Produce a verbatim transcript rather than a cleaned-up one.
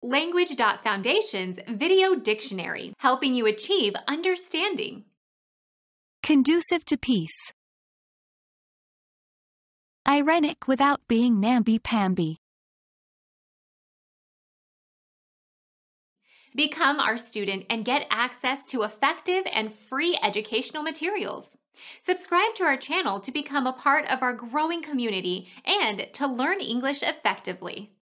Language.Foundation's Video Dictionary, helping you achieve understanding. Conducive to peace. Irenic without being namby-pamby. Become our student and get access to effective and free educational materials. Subscribe to our channel to become a part of our growing community and to learn English effectively.